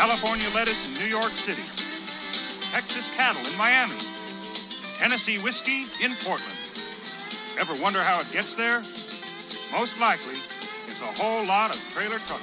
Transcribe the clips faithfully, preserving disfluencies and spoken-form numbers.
California lettuce in New York City, Texas cattle in Miami, Tennessee whiskey in Portland. Ever wonder how it gets there? Most likely, it's a whole lot of trailer truckers.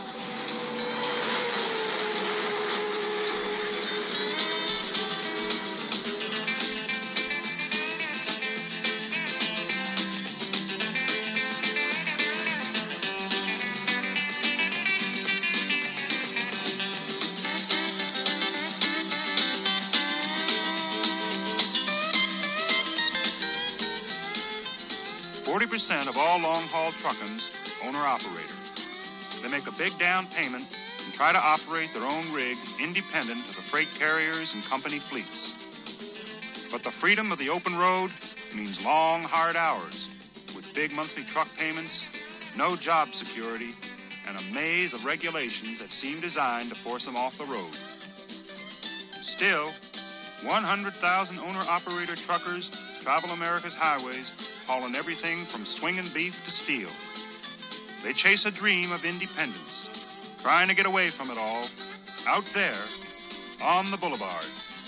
forty percent of all long-haul truckins owner-operator. They make a big down payment and try to operate their own rig independent of the freight carriers and company fleets. But the freedom of the open road means long, hard hours with big monthly truck payments, no job security, and a maze of regulations that seem designed to force them off the road. Still, one hundred thousand owner-operator truckers travel America's highways, hauling everything from swinging beef to steel. They chase a dream of independence, trying to get away from it all, out there on the Boulevard.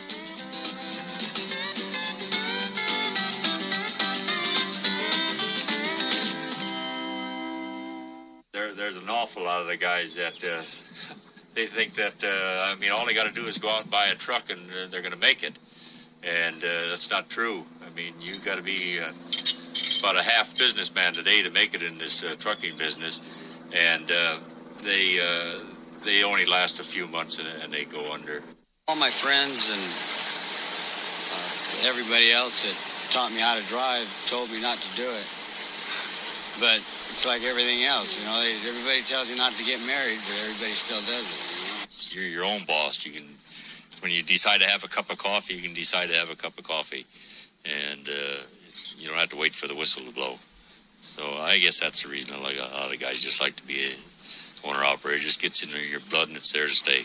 There, there's an awful lot of the guys that uh, they think that, uh, I mean, all they got to do is go out and buy a truck and uh, they're going to make it. And uh, that's not true. I mean, you got to be uh, about a half businessman today to make it in this uh, trucking business. And uh, they uh, they only last a few months and, and they go under. All my friends and uh, everybody else that taught me how to drive told me not to do it. But it's like everything else, you know. They, everybody tells you not to get married, but everybody still does it. You know? You're your own boss. You can. When you decide to have a cup of coffee, you can decide to have a cup of coffee. And uh, it's, you don't have to wait for the whistle to blow. So I guess that's the reason a lot of the guys just like to be a owner-operator. It just gets into your blood and it's there to stay.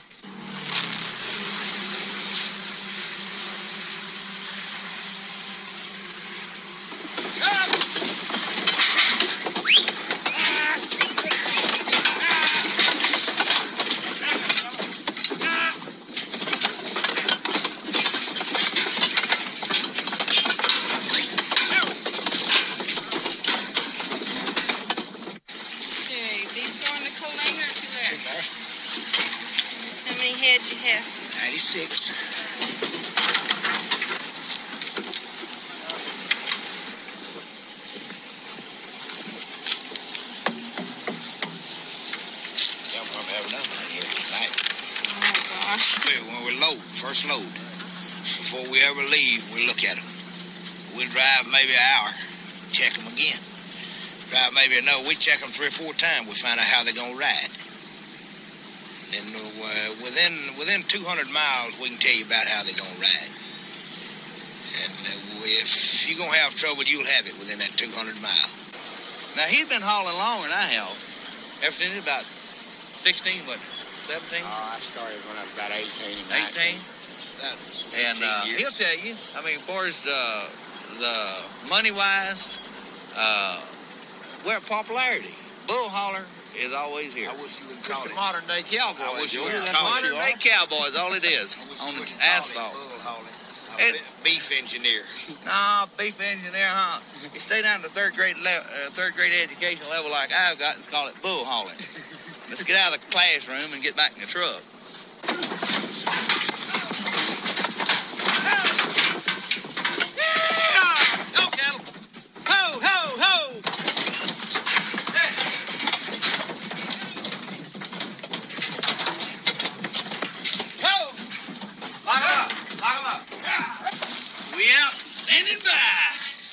ninety-six. Y'all probably have nothing in here tonight. Oh my gosh. When we load, first load, before we ever leave, we look at them. We'll drive maybe an hour, check them again. Drive maybe another, we check them three or four times, we find out how they're going to ride. And uh, within within two hundred miles, we can tell you about how they're going to ride. And uh, if you're going to have trouble, you'll have it within that two hundred miles. Now, he's been hauling longer than I have. Ever since he was about sixteen, what, seventeen? Oh, I started when I was about eighteen and eighteen? And uh, he'll tell you, I mean, as far as uh, the money-wise, uh, we're at popularity. Bull hauler is always here. I wish you would Just call the it. modern day cowboy. I wish you would That's call it. modern day cowboy is all it is I on wish the you would call it asphalt. bull hauling. It- A beef engineer. Nah, beef engineer, huh? You stay down to third grade level, uh, third grade education level like I've got, and call it bull hauling. Let's get out of the classroom and get back in the truck. Yeah! Go, cattle! Ho, ho, ho! Ho! Lock 'em up! Lock 'em up! We out, standing by!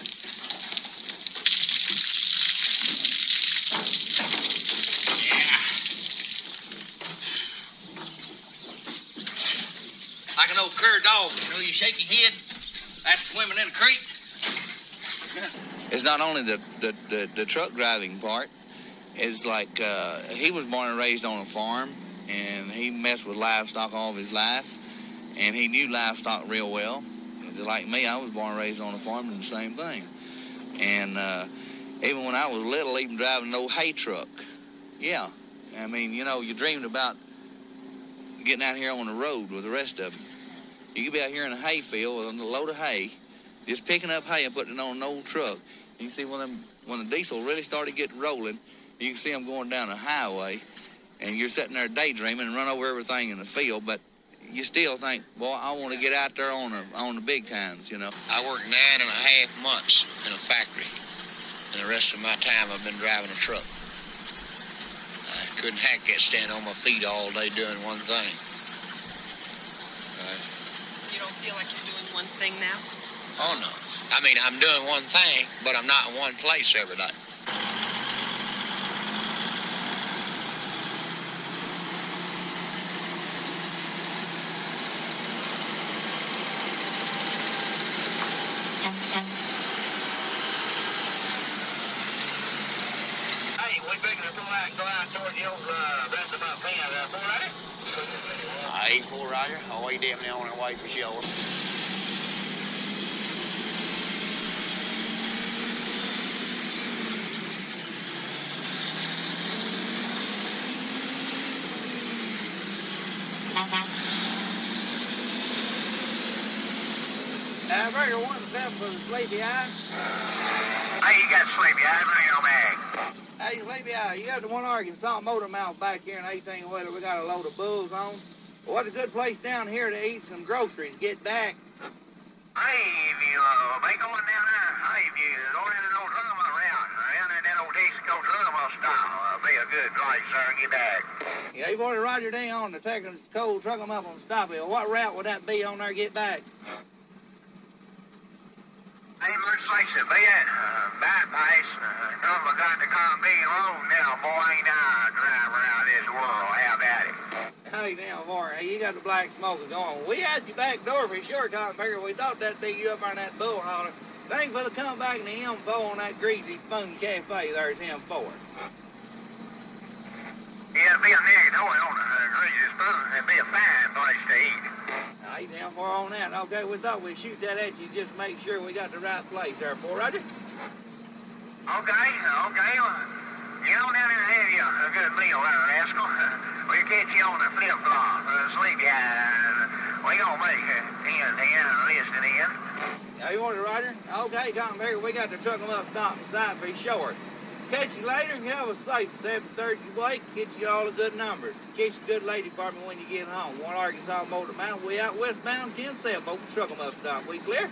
Like an old cur dog, you know, you shake your head after swimming in a creek. It's not only the, the, the, the truck driving part. It's like uh, he was born and raised on a farm, and he messed with livestock all of his life, and he knew livestock real well. Just like me, I was born and raised on a farm, and the same thing. And uh, even when I was little, even driving an old hay truck. Yeah, I mean, you know, you dreamed about getting out here on the road with the rest of them. You could be out here in a hay field with a load of hay, just picking up hay and putting it on an old truck. You can see when them, when the diesel really started getting rolling, you can see them going down a highway, and you're sitting there daydreaming and run over everything in the field, but you still think, boy, I want to get out there on the, on the big times, you know. I worked nine and a half months in a factory, and the rest of my time I've been driving a truck. I couldn't hack that stand on my feet all day doing one thing. Right. You don't feel like you're doing one thing now? Oh, no. I mean, I'm doing one thing, but I'm not in one place every day. Hey, we figured to go out, go out towards the old uh, rest of my pen. Uh, four rider? Uh, eight four rider. Oh, we definitely on our way for sure. Uh, Burger one seven for the Sleepy Eye. Hey, you got sleepy. I bring it on bag. Hey, Sleepy Eye, you got the one Arkansas motor mouth back here in eighteen wheeler. We got a load of bulls on. What's a good place down here to eat some groceries? Get back. Hey, if you uh, be going down there, hey, if you go down that old Drummer route, down there that old Texaco Drummer style, uh, be a good place, sir. Get back. Yeah, you've ordered Roger Day on the Texas cold, truck them up on Stop Hill. What route would that be on there? Get back. Hey, much like to be at uh, bypass. Uh, Drummer got the Convene Road now, boy. Ain't I drive around this world? How about it? Hey, now, boy, hey, you got the black smoker going. We had you back door for sure, Tom Figure. We thought that'd be you up on that bull holler. Thanks for the come back in the M four on that Greasy Spoon Cafe. There's M four. Yeah, it'd be a near toy on the uh, Greasy Spoon. It'd be a fine place to eat. Hey, down four on that. Okay, we thought we'd shoot that at you just to make sure we got the right place there, four, Roger. Okay, okay. Well, get on down there and have you a good meal there, Rascal. We'll catch you on the flip-flop, uh, Sleepy Eye. We gonna make a ten ten listening in. Yeah, you want it, Roger? Okay, come here. We got to truck them up, stop beside for short. Catch you later and have a safe seven thirty wake. Get you all the good numbers. Catch you good lady department when you get home. One Arkansas Motor Mountain. We out westbound, ten seven. Open truck them up, stop. We clear?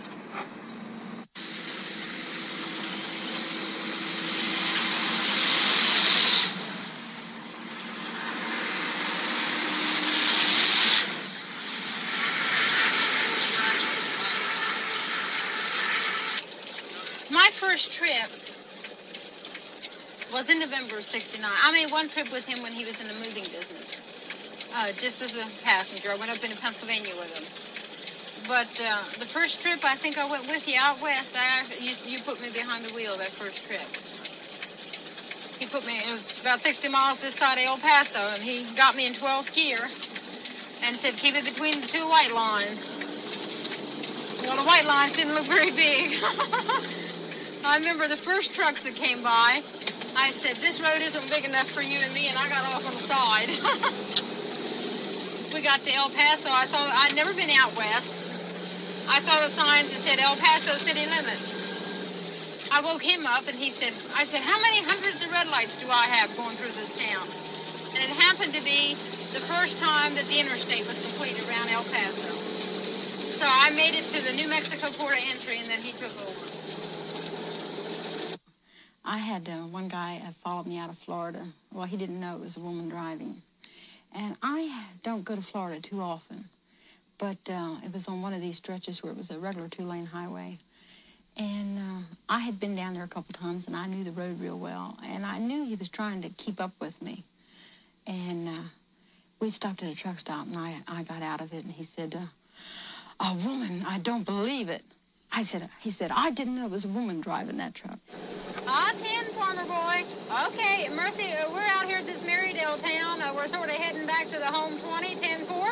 My first trip was in November of sixty-nine. I made one trip with him when he was in the moving business, uh, just as a passenger. I went up into Pennsylvania with him. But uh, the first trip, I think I went with you out west. I you, you put me behind the wheel that first trip. He put me, it was about sixty miles this side of El Paso, and he got me in twelfth gear and said, keep it between the two white lines. Well, the white lines didn't look very big. I remember the first trucks that came by, I said, this road isn't big enough for you and me, and I got off on the side. We got to El Paso. I saw, I'd never been out west. I saw the signs that said El Paso city limits. I woke him up, and he said, I said, how many hundreds of red lights do I have going through this town? And it happened to be the first time that the interstate was completed around El Paso. So I made it to the New Mexico port of entry, and then he took over. I had uh, one guy uh, followed me out of Florida. Well, he didn't know it was a woman driving. And I don't go to Florida too often. But uh, it was on one of these stretches where it was a regular two-lane highway. And uh, I had been down there a couple times, and I knew the road real well. And I knew he was trying to keep up with me. And uh, we stopped at a truck stop, and I, I got out of it, and he said, uh, a woman, I don't believe it. I said, he said, I didn't know it was a woman driving that truck. Ah, ten, farmer boy. Okay, Mercy, uh, we're out here at this Marydale town. Uh, we're sort of heading back to the home twenty, ten four.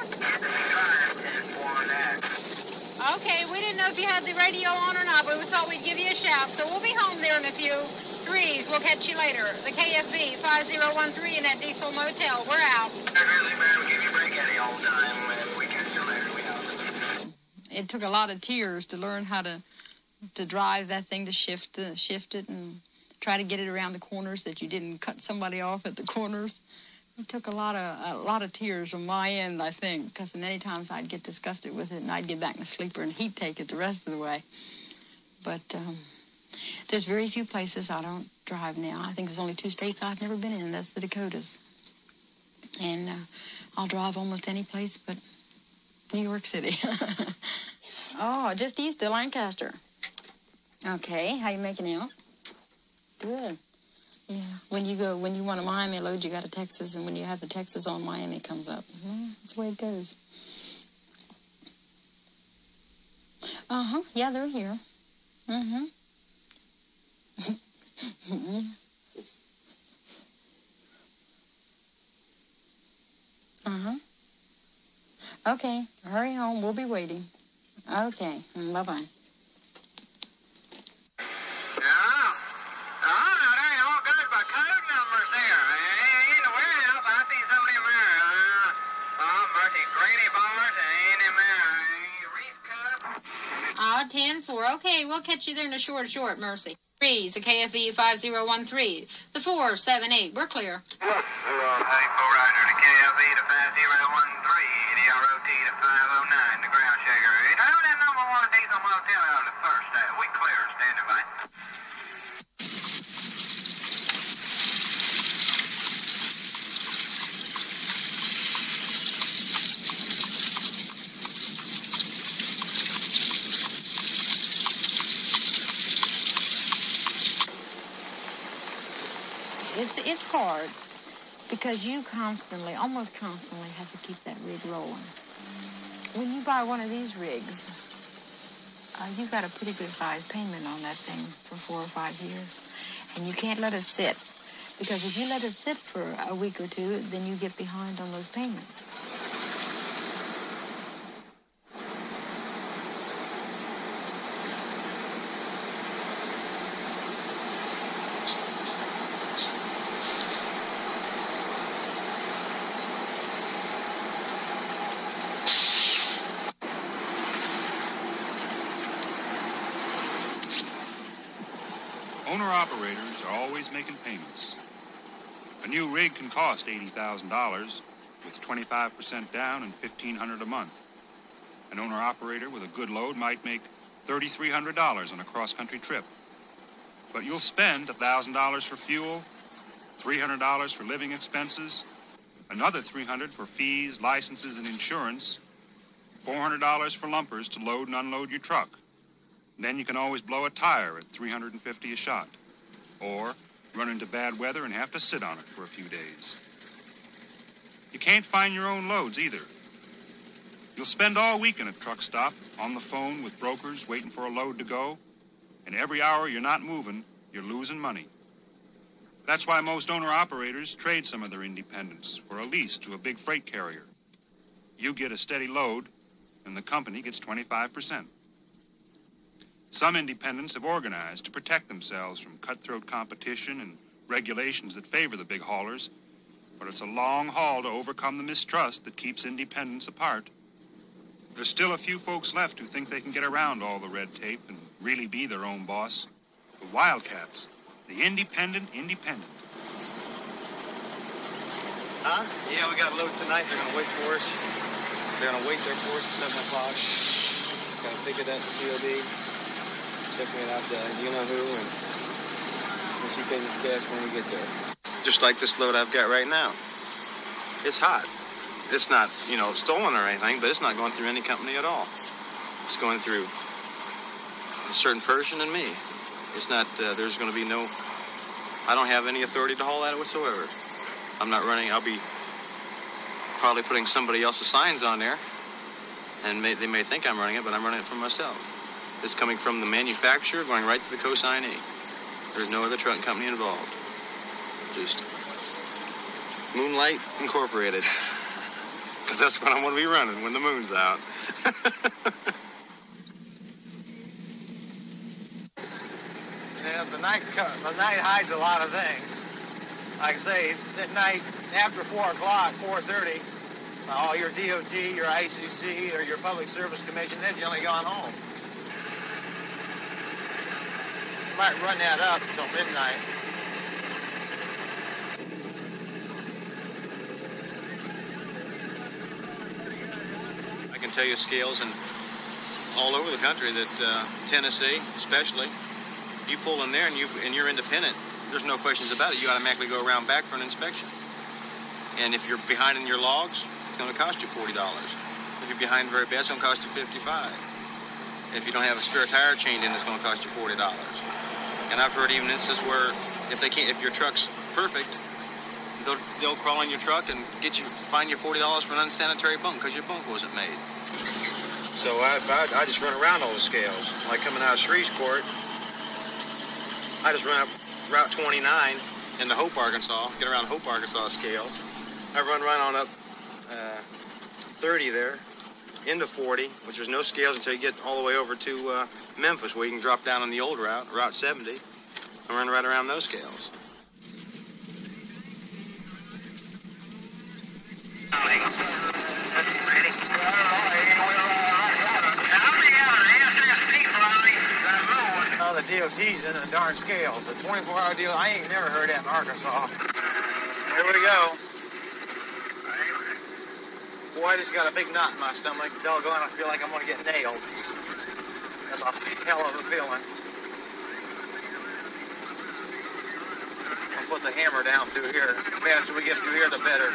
Okay, we didn't know if you had the radio on or not, but we thought we'd give you a shout. So we'll be home there in a few. Threes, we'll catch you later. The K F V five zero one three in that diesel motel. We're out. It took a lot of tears to learn how to to drive that thing, to shift uh, shift it and try to get it around the corners that you didn't cut somebody off at the corners. It took a lot of a lot of tears on my end, I think, because many times I'd get disgusted with it and I'd get back in a sleeper and he'd take it the rest of the way. But um, there's very few places I don't drive now. I think there's only two states I've never been in, and that's the Dakotas. And uh, I'll drive almost any place but New York City. Oh, just east of Lancaster. Okay, how you making out? Good. Yeah. When you go, when you want a Miami load, you got a Texas, and when you have the Texas on, Miami comes up. Mm-hmm. That's the way it goes. Uh-huh. Yeah, they're here. Mm-hmm. Yeah. Uh-huh. Okay, hurry home. We'll be waiting. Okay, bye-bye. Ah, ten four. Okay, we'll catch you there in a short, short, Mercy. Threes, the K F V five zero one three. The four seven eight. We're clear. Hey, four Roger, the K F V to five zero one three, the R O T to five oh nine, the ground shaker. How that number one diesel motel out of the first side? We clear, standing by. It's, it's hard because you constantly, almost constantly, have to keep that rig rolling. When you buy one of these rigs, uh, you've got a pretty good sized payment on that thing for four or five years. And you can't let it sit, because if you let it sit for a week or two, then you get behind on those payments. Owner-operators are always making payments. A new rig can cost eighty thousand dollars with twenty-five percent down and fifteen hundred dollars a month. An owner-operator with a good load might make three thousand three hundred dollars on a cross-country trip. But you'll spend one thousand dollars for fuel, three hundred dollars for living expenses, another three hundred dollars for fees, licenses, and insurance, four hundred dollars for lumpers to load and unload your truck. Then you can always blow a tire at three hundred fifty dollars a shot, or run into bad weather and have to sit on it for a few days. You can't find your own loads either. You'll spend all week in a truck stop, on the phone with brokers waiting for a load to go, and every hour you're not moving, you're losing money. That's why most owner-operators trade some of their independence for a lease to a big freight carrier. You get a steady load, and the company gets twenty-five percent. Some independents have organized to protect themselves from cutthroat competition and regulations that favor the big haulers, but it's a long haul to overcome the mistrust that keeps independents apart. There's still a few folks left who think they can get around all the red tape and really be their own boss. The Wildcats, the independent independent. Huh? Yeah, we got a load tonight. They're going to wait for us. They're going to wait there for us at seven o'clock. Got to pick it up at C O D. Checking it out to you-know-who, and we'll see things cash when we get there. Just like this load I've got right now. It's hot. It's not, you know, stolen or anything, but it's not going through any company at all. It's going through a certain person and me. It's not, uh, there's going to be no, I don't have any authority to haul that whatsoever. I'm not running, I'll be probably putting somebody else's signs on there, and may, they may think I'm running it, but I'm running it for myself. It's coming from the manufacturer, going right to the consignee. There's no other trucking company involved. Just Moonlight Incorporated. Because that's what I'm going to be running when the moon's out. Yeah, the night night, the night hides a lot of things. Like I say, at night after four o'clock, four thirty, all your D O T, your I C C, or your Public Service Commission, they've generally gone home. You might run that up until midnight. I can tell you scales and all over the country that uh, Tennessee, especially, you pull in there and, you and you're independent, there's no questions about it. You automatically go around back for an inspection. And if you're behind in your logs, it's going to cost you forty dollars. If you're behind very bad, it's going to cost you fifty-five dollars. If you don't have a spare tire chained in, it's going to cost you forty dollars. And I've heard even instances where if they can't, if your truck's perfect, they'll, they'll crawl in your truck and get you, fine you forty dollars for an unsanitary bunk because your bunk wasn't made. So I, I, I just run around all the scales. Like coming out of Shreveport, I just run up Route twenty-nine into Hope, Arkansas, get around Hope, Arkansas scales. I run right on up uh, thirty there, into forty, which there's no scales until you get all the way over to uh, Memphis, where you can drop down on the old route, Route seventy, and run right around those scales. Oh, the D O T's in the darn scales. The twenty-four hour deal, I ain't never heard that in Arkansas. Here we go. Boy, I just got a big knot in my stomach. Doggone, I feel like I'm gonna get nailed. That's a hell of a feeling. I'll put the hammer down through here. The faster we get through here, the better.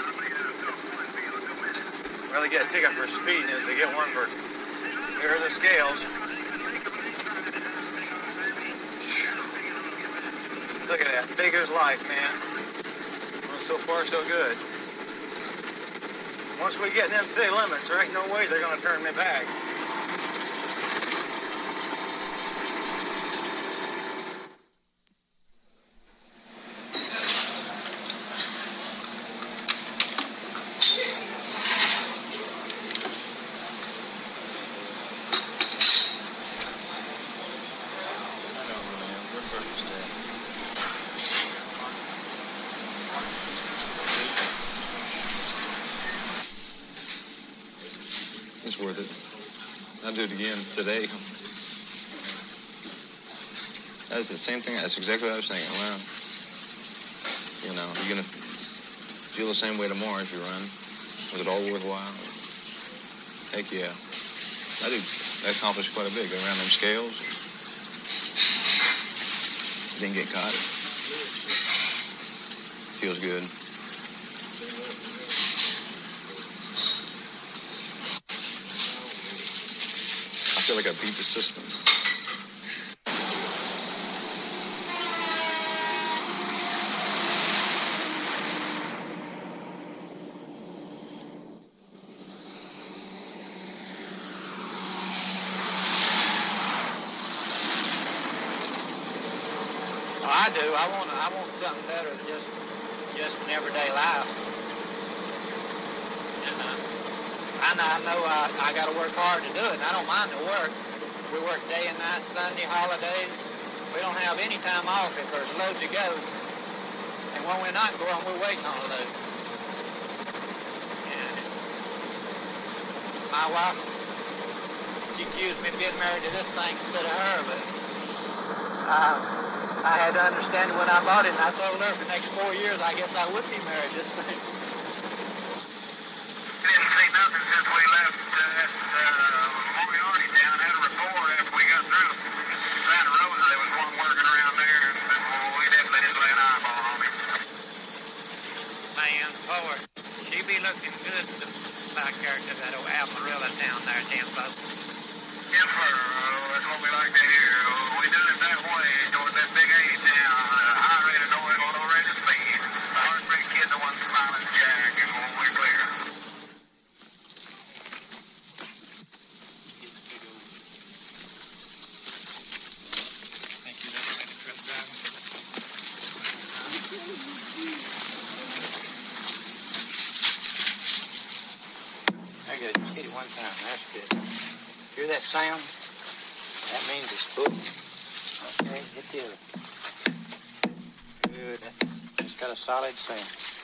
Really get a ticket for speeding is to get one for, here are the scales. Look at that, big as life, man. Well, so far, so good. Once we get in them city limits, there ain't no way they're gonna turn me back. It's worth it. I'll do it again today. That's the same thing. That's exactly what I was thinking. Well, you know, you're going to feel the same way tomorrow if you run. Was it all worthwhile? Heck yeah. I did. I accomplished quite a bit. Go around them scales. Didn't get caught. Feels good. I feel like I beat the system. Well, I do. I want I want something better than just just an everyday life. And uh, I know I know I, I got to work hard to do it. And I don't mind the work. We work day and night, Sunday, holidays. We don't have any time off if there's a load to go. And when we're not going, we're waiting on a load. And my wife, she accused me of getting married to this thing instead of her, but uh, I had to understand it when I bought it, and I told her for the next four years, I guess I would be married to this thing. Didn't see nothing since we left uh, that uh, Moriarty down. Had a report after we got through Santa Rosa. There was one working around there, and well, we definitely didn't lay an eyeball on him. Man, poor. She be looking good back there to that old Amarillo down there, Jimbo. Yes, sir. Uh, that's what we like to hear. Uh, we done it that way toward that big A town. Uh, high rate of noise, low rate of speed. The heartbreak kid, the one smiling Jack, and we're clear. I got to hit it one time. That's good. Hear that sound? That means it's full. Okay, hit the other. Good. It's got a solid sound.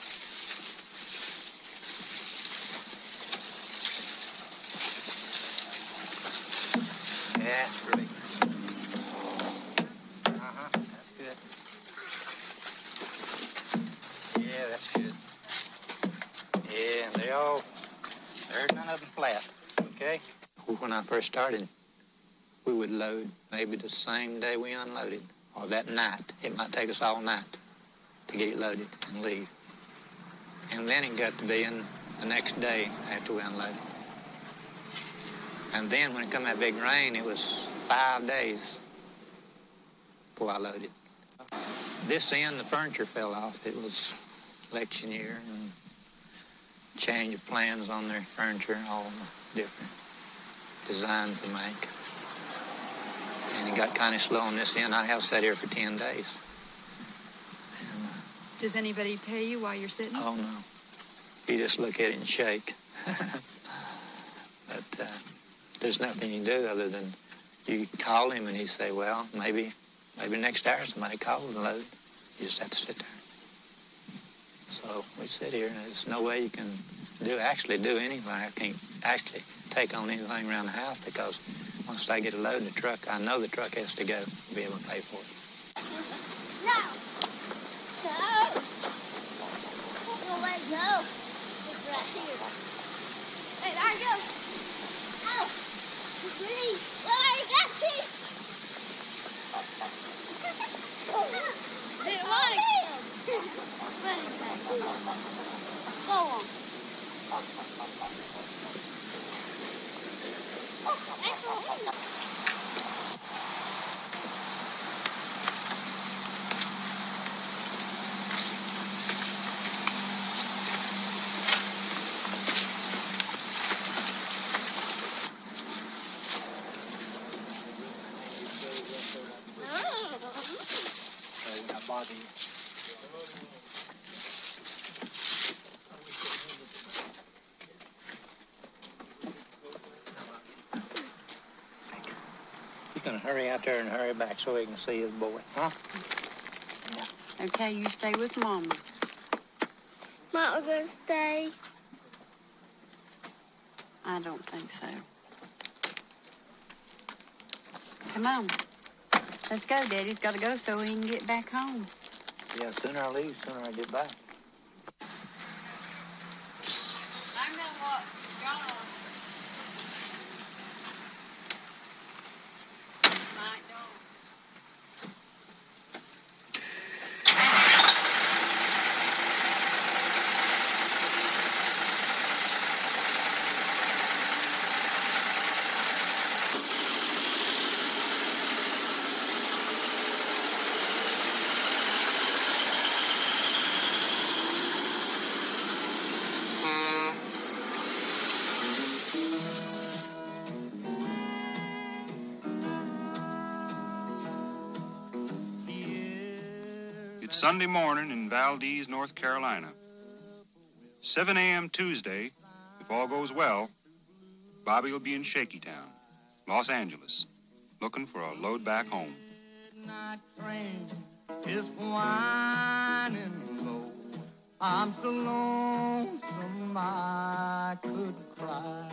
Yeah, that's great. Uh-huh, that's good. Yeah, that's good. Yeah, and they all, there's none of them flat, okay? When I first started, we would load maybe the same day we unloaded, or that night. It might take us all night to get it loaded and leave. And then it got to being the next day after we unloaded. And then when it come that big rain, it was five days before I loaded. This end, the furniture fell off. It was election year and change of plans on their furniture, all the different designs they make. And it got kind of slow on this end. I have sat here for ten days. And, uh, Does anybody pay you while you're sitting? oh, no. You just look at it and shake. But uh, there's nothing you do other than you call him and he say, well, maybe maybe next hour somebody called and load. You just have to sit there. So we sit here and there's no way you can do actually do anything. I can't actually take on anything around the house because once I get a load in the truck, I know the truck has to go to be able to pay for it. No. No. No way, no. It's right here. Hey, there you go. Oh, please. Well, I got this. Didn't want it. But it's back. Go on. Oh, that's all right. Bother you. He's gonna hurry out there and hurry back so he can see his boy, huh? Yeah. Okay, you stay with Mama. Mom, we're gonna stay. I don't think so. Come on. Let's go. Daddy's got to go so he can get back home. Yeah, sooner I leave, sooner I get back. I'm gonna walk. John. My dog. It's Sunday morning in Valdez, North Carolina. seven a.m. Tuesday, if all goes well, Bobby will be in Shakytown, Los Angeles, looking for a load back home. Midnight train is whining low. I'm so lonesome I could cry.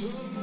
Ooh.